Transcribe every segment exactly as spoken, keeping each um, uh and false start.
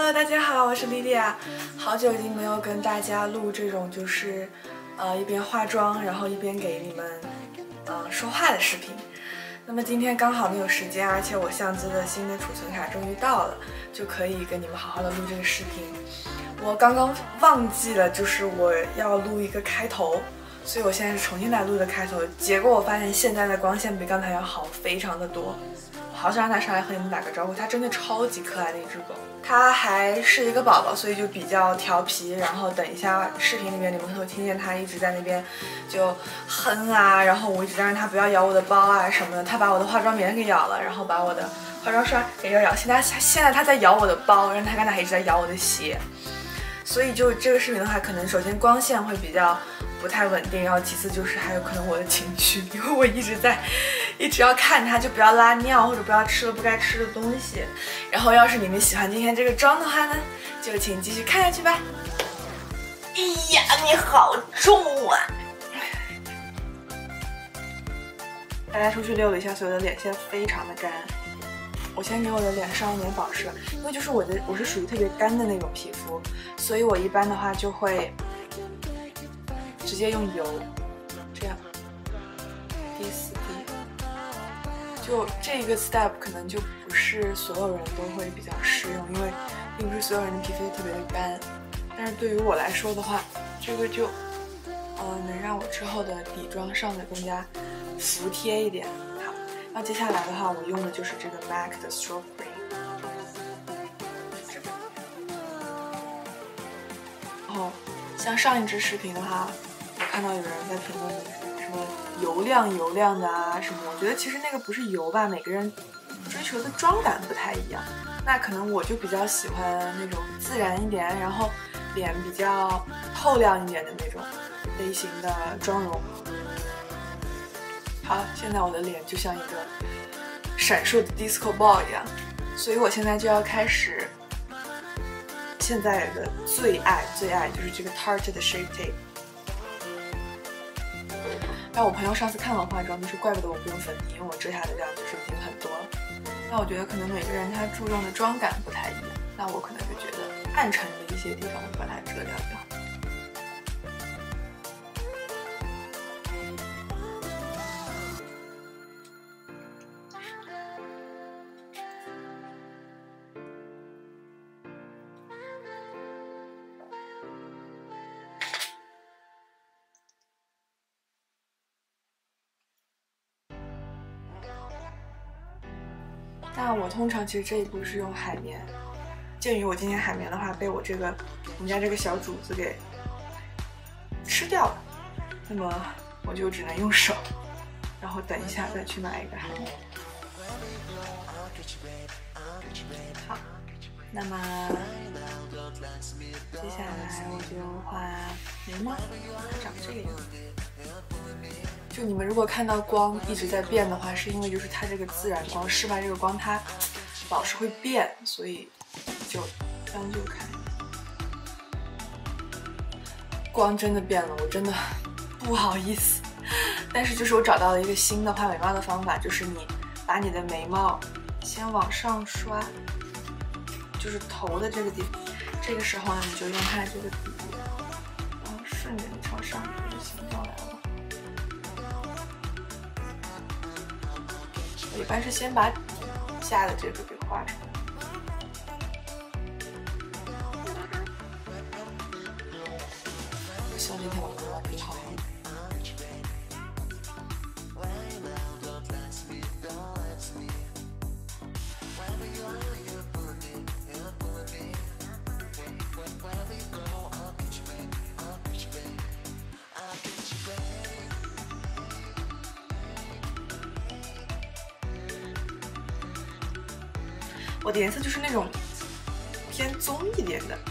Hello， 大家好，我是莉莉娅。好久已经没有跟大家录这种就是，呃，一边化妆，然后一边给你们，呃，说话的视频。那么今天刚好没有时间，而且我相机的新的储存卡终于到了，就可以跟你们好好的录这个视频。我刚刚忘记了，就是我要录一个开头，所以我现在是重新来录的开头。结果我发现现在的光线比刚才要好非常的多。好想让它上来和你们打个招呼，它真的超级可爱的一只狗，它还是一个宝宝，所以就比较调皮。然后等一下视频里面你们会听见它一直在那边就哼啊，然后我一直在让它不要咬我的包啊什么的，它把我的化妆棉给咬了，然后把我的化妆刷给咬咬。现在现在它在咬我的包，然后它刚才还一直在咬我的鞋，所以就这个视频的话，可能首先光线会比较不太稳定，然后其次就是还有可能我的情绪，因为我一直在一直要看它，就不要拉尿或者不要吃了不该吃的东西。然后要是你们喜欢今天这个妆的话呢，就请继续看下去吧。哎呀，你好重啊！大家出去溜了一下，所以我的脸现在非常的干。我先给我的脸上一点保湿，因为就是我的我是属于特别干的那种皮肤，所以我一般的话就会直接用油，这样滴四滴。就这个 step 可能就不是所有人都会比较适用，因为并不是所有人的皮肤都特别的干。但是对于我来说的话，这个就呃能让我之后的底妆上的更加服帖一点。好，那接下来的话，我用的就是这个 M A C 的 Stroke Cream。然后像上一支视频的话，我看到有人在评论什么油亮油亮的啊什么，我觉得其实那个不是油吧，每个人追求的妆感不太一样。那可能我就比较喜欢那种自然一点，然后脸比较透亮一点的那种类型的妆容。好，现在我的脸就像一个闪烁的 disco ball 一样，所以我现在就要开始现在的最爱最爱就是这个 Tarte 的 Shape Tape。但我朋友上次看我化妆，就是怪不得我不用粉底，因为我遮瑕的量就是已经很多了。那我觉得可能每个人他注重的妆感不太一样，那我可能就觉得暗沉的一些地方我把它遮掉就好。那我通常其实这一步是用海绵，鉴于我今天海绵的话被我这个我们家这个小主子给吃掉了，那么我就只能用手，然后等一下再去买一个海绵。好，那么接下来我就画眉毛，它长这个样子。就你们如果看到光一直在变的话，是因为就是它这个自然光，室外这个光它老是会变，所以就将就看。光真的变了，我真的不好意思。但是就是我找到了一个新的画眉毛的方法，就是你把你的眉毛先往上刷，就是头的这个地方，这个时候呢，你就用它这个底，然后顺着你朝上这个形状来了。我一般是先把底下的这个给画出来。我希望今天我眉毛可以好好的。我的颜色就是那种偏棕一点的，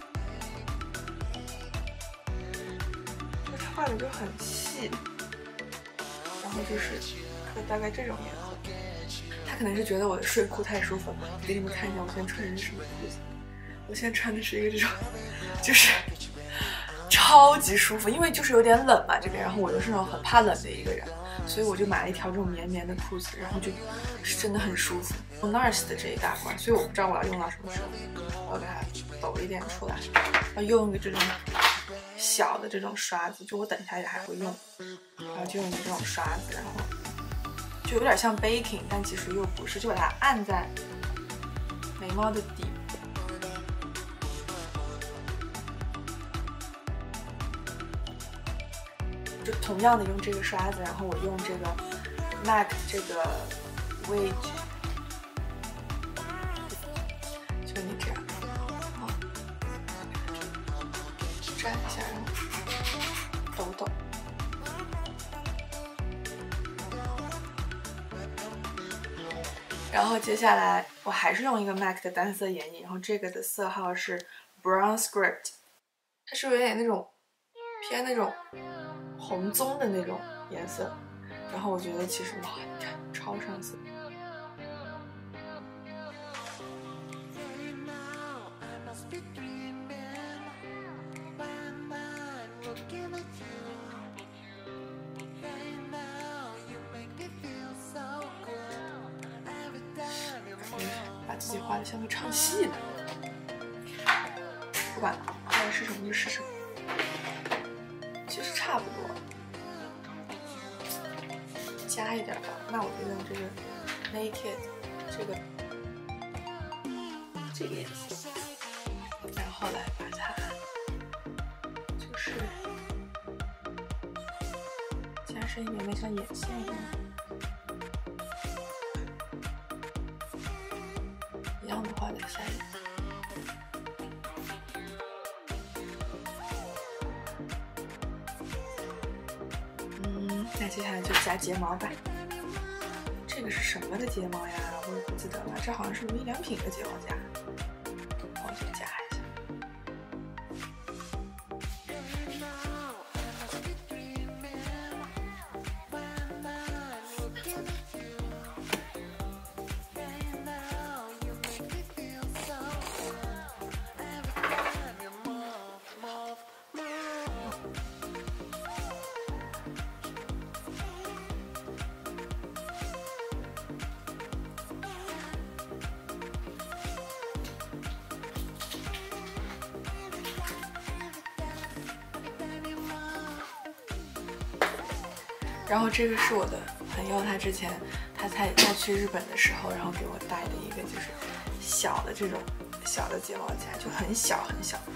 它画的就很细，然后就是大概这种颜色。他可能是觉得我的睡裤太舒服了，我给你们看一下我现在穿的是什么裤子。我现在穿的是一个这种，就是超级舒服，因为就是有点冷嘛这边，然后我又是那种很怕冷的一个人， 所以我就买了一条这种绵绵的裤子，然后就是真的很舒服。用 Nars 的这一大罐，所以我不知道我要用到什么时候，我要给它抖一点出来，要用一个这种小的这种刷子，就我等一下也还会用，然后就用一个这种刷子，然后就有点像 baking， 但其实又不是，就把它按在眉毛的底。就同样的用这个刷子，然后我用这个 M A C 这个 Wedge， 就你这样，啊，蘸一下，然后抖抖。然后接下来我还是用一个 M A C 的单色眼影，然后这个的色号是 Brown Script， 它是有点那种偏那种红棕的那种颜色，然后我觉得其实哇，你看超上色。把自己画的像个唱戏的，不管了，爱是什么就是什么。其实差不多，加一点吧。那我就用这个 Naked 这个这个颜色，然后来把它就是加深一点点像眼线一样，一样的画在下面。那接下来就加睫毛吧。这个是什么的睫毛呀？我也不记得了。这好像是无印良品的睫毛夹，我就加一下。然后这个是我的朋友，他之前他才他去日本的时候，然后给我带的一个就是小的这种小的睫毛夹，就很小很小。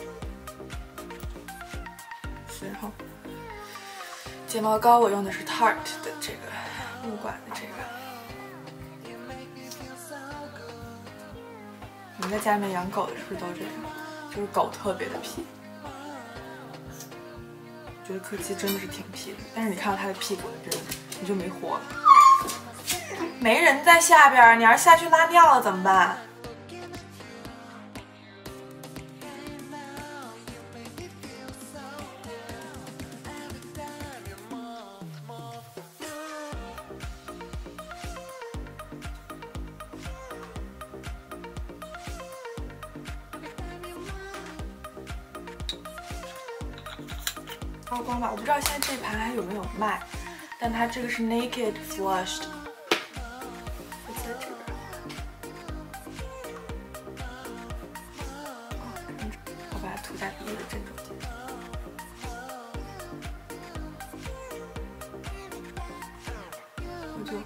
然后睫毛膏我用的是 Tarte 的这个木管的这个。你们在家里面养狗的是不是都这样？就是狗特别的皮。觉得柯基真的是挺屁的，但是你看到它的屁股，你真的你就没活了。没人在下边，你要是下去拉尿了怎么办？抛光吧，我不知道现在这盘还有没有卖，但它这个是 Naked Flushed， 我在这边，我把它涂在鼻子正中间。我就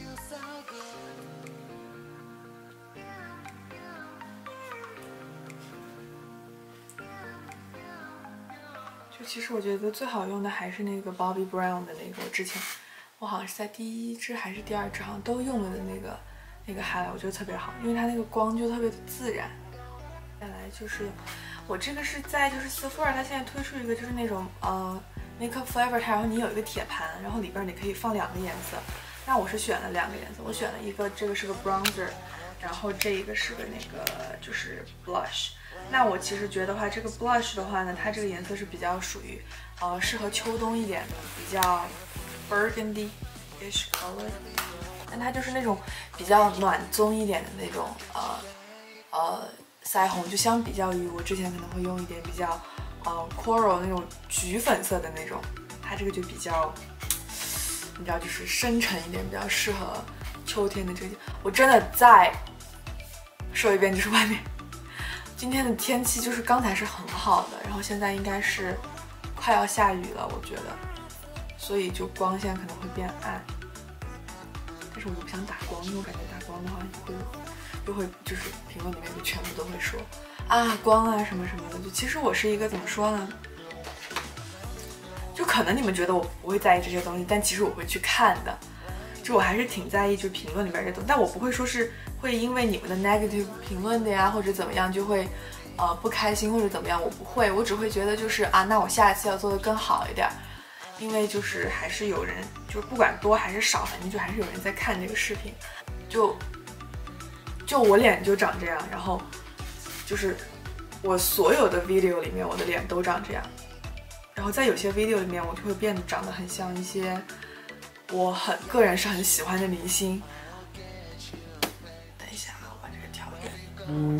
就其实我觉得最好用的还是那个 Bobbi Brown 的那个，我之前我好像是在第一支还是第二支好像都用了的那个那个 highlight， 我觉得特别好，因为它那个光就特别的自然。再来就是我这个是在就是 Sephora， 它现在推出一个就是那种呃 Makeup Flavor， 然后你有一个铁盘，然后里边你可以放两个颜色。那我是选了两个颜色，我选了一个这个是个 bronzer， 然后这一个是个那个就是 blush。那我其实觉得话，这个 blush 的话呢，它这个颜色是比较属于，呃，适合秋冬一点的，比较 burgundy-ish color， 但它就是那种比较暖棕一点的那种，呃呃腮红，就相比较于我之前可能会用一点比较，呃 coral 那种橘粉色的那种，它这个就比较你知道，就是深沉一点，比较适合秋天的这个。我真的再说一遍，就是外面今天的天气就是刚才是很好的，然后现在应该是快要下雨了，我觉得，所以就光线可能会变暗。但是我又不想打光，因为我感觉打光的话会又会就是评论里面就全部都会说啊光啊什么什么的。就其实我是一个怎么说呢？就可能你们觉得我不会在意这些东西，但其实我会去看的。就我还是挺在意就评论里面这些东西，但我不会说是会因为你们的 negative 评论的呀或者怎么样就会呃不开心或者怎么样，我不会，我只会觉得就是啊，那我下一次要做得更好一点，因为就是还是有人，就是不管多还是少，反正就还是有人在看这个视频。就就我脸就长这样，然后就是我所有的 video 里面我的脸都长这样。然后在有些 video 里面，我就会变得长得很像一些我很个人是很喜欢的明星。等一下啊，我把这个调远。嗯。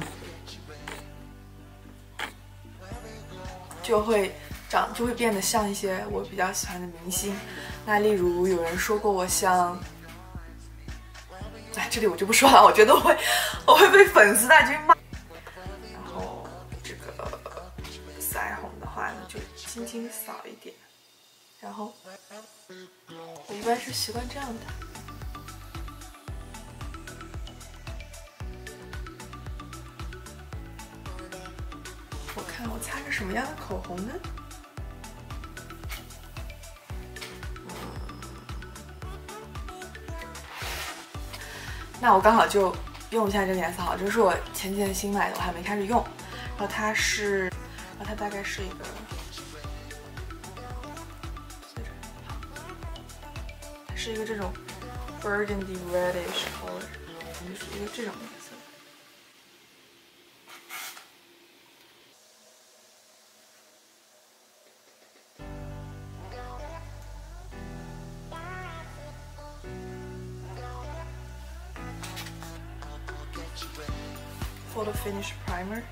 就会长，就会变得像一些我比较喜欢的明星。那例如有人说过我像，哎，这里我就不说了，我觉得我会我会被粉丝大军骂。然后这个腮红的话呢，就轻轻扫一点，然后我一般是习惯这样的。我看我擦个什么样的口红呢？那我刚好就用一下这个颜色，好，这是我前几天新买的，我还没开始用。然后它是，然后它大概是一个，它是一个这种 burgundy reddish color， 就是一个这种颜色。Photo Finish Primer，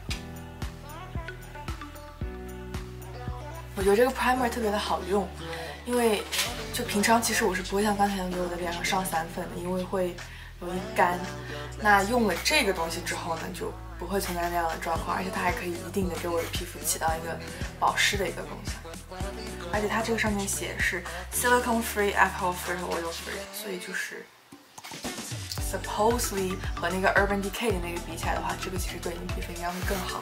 我觉得这个 primer 特别的好用，因为就平常其实我是不会像刚才给我的脸上上散粉的，因为会容易干。那用了这个东西之后呢，就不会存在那样的状况，而且它还可以一定的给我的皮肤起到一个保湿的一个功效。而且它这个上面写是 silicone free, alcohol free 和 oil free， 所以就是。Supposedly 和那个 Urban Decay 的那个比起来的话，这个其实对你皮肤应该会更好。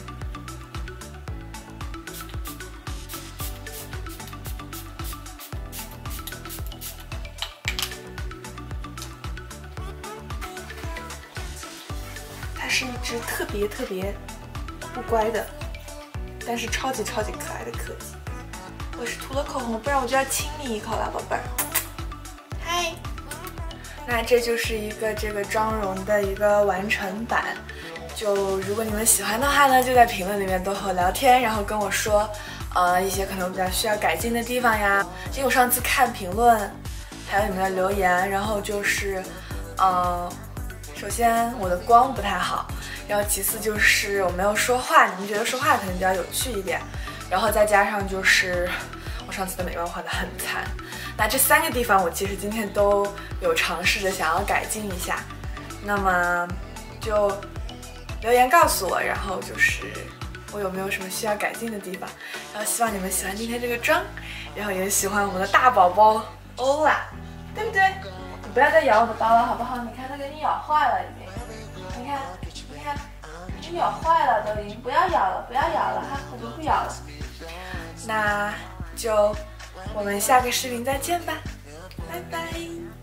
它是一只特别特别不乖的，但是超级超级可爱的柯基。我是涂了口红，不然我就要亲你一口了，宝贝儿。嗨。那这就是一个这个妆容的一个完成版。就如果你们喜欢的话呢，就在评论里面多和我聊天，然后跟我说，呃，一些可能比较需要改进的地方呀。因为我上次看评论，还有你们的留言，然后就是，呃，首先我的光不太好，然后其次就是我没有说话，你们觉得说话可能比较有趣一点，然后再加上就是我上次的美妆画得很惨。那这三个地方我其实今天都有尝试着想要改进一下，那么就留言告诉我，然后就是我有没有什么需要改进的地方，然后希望你们喜欢今天这个妆，然后也喜欢我们的大宝宝欧啦，对不对？你不要再咬我的包了好不好？你看它给你咬坏了已经，你看你看你咬坏了都已经，不要咬了不要咬了哈，我就不咬了。那就我们下个视频再见吧，拜拜。